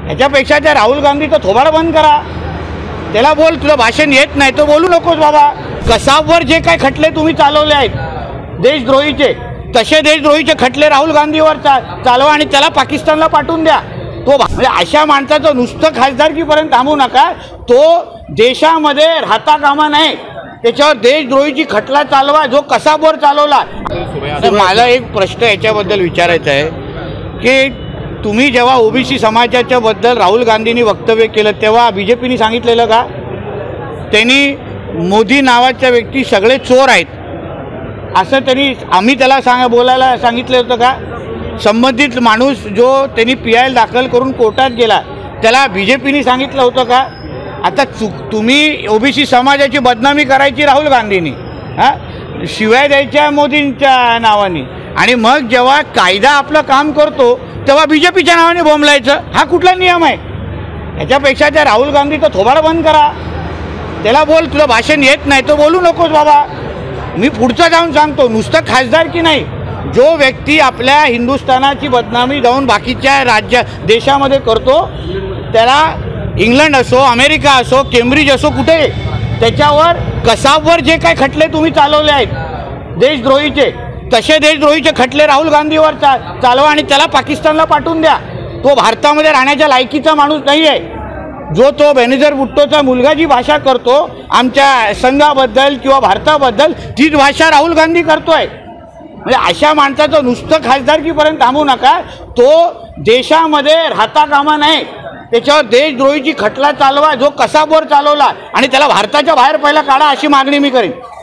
ह्याच्यापेक्षा त्या राहुल गांधीचं थोबाड बंद करा, त्याला बोल तुला भाषण येत नाही तर बोलू नकोस बाबा। कसाबवर जे काही खटले तुम्ही चालवले आहेत देशद्रोहीचे, तसे देशद्रोहीचे खटले राहुल गांधीवर चालवा आणि त्याला पाकिस्तानला पाठवून द्या। तो म्हणजे अशा माणसाचं नुसतं खासदारकीपर्यंत थांबू नका, तो देशामध्ये राहता कामा नये, त्याच्यावर देशद्रोहीची खटला चालवा जो कसाबवर चालवला। मला एक प्रश्न याच्याबद्दल विचारायचा आहे की तुम्ही जेव्हा ओबीसी समाजाच्या बद्दल राहुल गांधींनी वक्तव्य केलं तेव्हा बीजेपीने सांगितलेलं का त्यांनी मोदी नावाच्या व्यक्ती सगळे चोर आहेत असं त्यांनी आम्ही त्याला बोलायला सांगितलं होतं का? संबंधित माणूस जो त्यांनी PI दाखल करून कोर्टात गेला त्याला बीजेपीने सांगितलं होतं का? आता तुम्ही ओबीसी समाजाची बदनामी करायची राहुल गांधींनी, हां शिवाय द्यायच्या मोदींच्या नावाने, आणि मग जेव्हा कायदा आपलं काम करतो तेव्हा बीजेपीच्या नावाने बोंबलायचं, हा कुठला नियम आहे? ह्याच्यापेक्षा त्या राहुल गांधीचं थोबाड बंद करा, त्याला बोल तुला भाषण येत नाही तर बोलू नकोस बाबा। मी पुढचं जाऊन सांगतो, नुसतं खासदार की नाही, जो व्यक्ती आपल्या हिंदुस्थानाची बदनामी जाऊन बाकीच्या देशामध्ये करतो त्याला इंग्लंड असो, अमेरिका असो, केम्ब्रिज असो, कुठे त्याच्यावर कसाबवर जे काही खटले तुम्ही चालवले आहेत देशद्रोहीचे, तसे देशद्रोहीचे खटले राहुल गांधीवर चालवा आणि त्याला पाकिस्तानला पाठवून द्या। तो भारतामध्ये राहण्याच्या लायकीचा माणूस नाही आहे। जो तो बेनझीर भुट्टोचा मुलगा जी भाषा करतो आमच्या संघाबद्दल किंवा भारताबद्दल, तीच भाषा राहुल गांधी करतोय। म्हणजे अशा माणसाचं नुसतं खासदारकीपर्यंत थांबू नका, तो देशामध्ये राहता कामा नये, त्याच्यावर देशद्रोहीची खटला चालवा जो कसाबवर चालवला आणि त्याला भारताच्या बाहेर पहिला काढा, अशी मागणी मी करेन।